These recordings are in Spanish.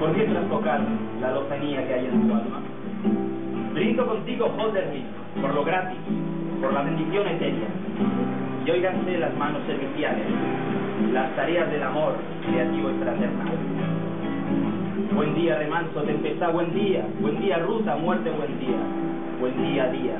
¿Por qué trastocar la lozanía que hay en tu alma? Brindo contigo, Holderlin, por lo gratis, por la bendición etérea. Y óiganse las manos serviciales, las tareas del amor creativo y fraternal. Buen día, remanso, tempestad, buen día, ruta, muerte, buen día, día.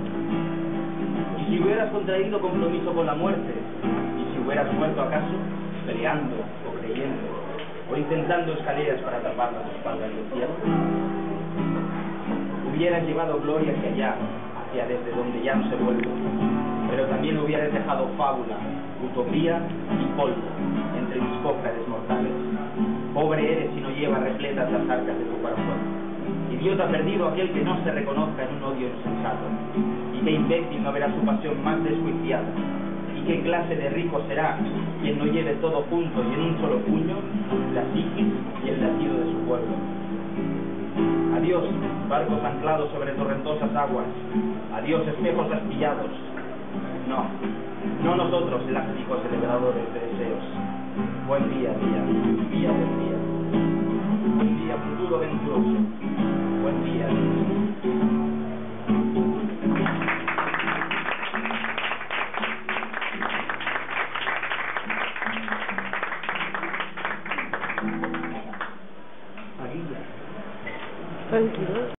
Y si hubieras contraído compromiso con la muerte, y si hubieras muerto acaso, peleando o creyendo, o intentando escaleras para tapar las espaldas del cielo, hubieras llevado gloria hacia allá, hacia desde donde ya no se vuelve, pero también hubieras dejado fábula, utopía y polvo entre mis cócrares mortales. Pobre eres si no llevas repletas las arcas de tu corazón. Idiota perdido aquel que no se reconozca en un odio insensato. Y qué imbécil no verá su pasión más desjuiciada. Y qué clase de rico será quien no lleve todo junto y en un solo puño la psiquis y el latido de su pueblo. Adiós, barcos anclados sobre torrentosas aguas. Adiós, espejos astillados. No nosotros, elásticos celebradores de deseos. Buen día, buen día. Buen día, futuro venturoso. Buen día. Tranquilo.